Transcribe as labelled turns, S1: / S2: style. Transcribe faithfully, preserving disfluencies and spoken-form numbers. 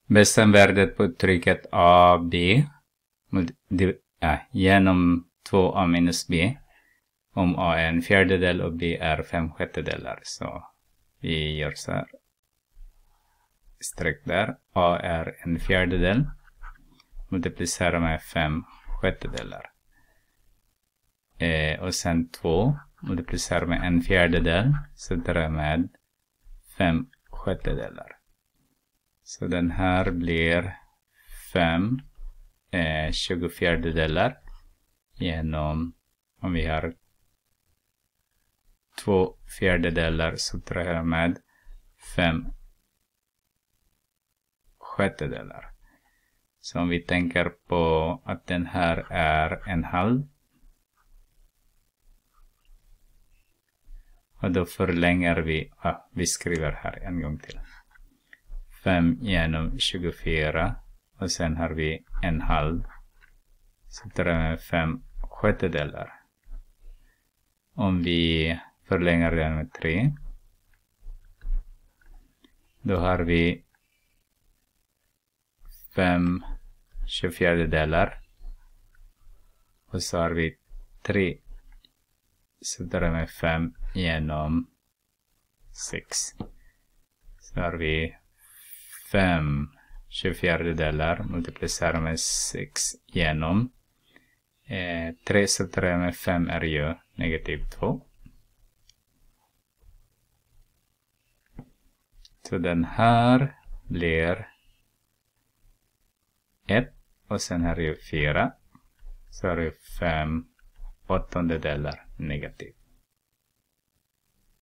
S1: Bestäm värdet på uttrycket A B äh, genom två A minus B om A är en fjärdedel och B är fem sjättedelar. Så vi gör så här. Streck där. A är en fjärdedel. Multiplicera med fem sjättedelar. Eh, och sen två. Multiplicera med en fjärdedel. Så det med fem sjättedelar. Så den här blir fem eh, tjugo fjärdedelar genom, om vi har två fjärdedelar så tar jag med fem sjättedelar. Så om vi tänker på att den här är en halv. Och då förlänger vi, ah, vi skriver här en gång till. fem genom tjugofyra. Och sen har vi en halv. Så tar jag med fem sjättedelar. Om vi förlänger den med tre. Då har vi fem tjugofjärdedelar. Och så har vi tre. Så tar jag med fem genom sex. Så har vi fem tjugofjärdedelar multiplicerar med sex genom eh, tre, så tar jag med fem är ju negativ två. Så den här blir ett och sen här är ju fyra. Så har vi fem åttondedelar negativ.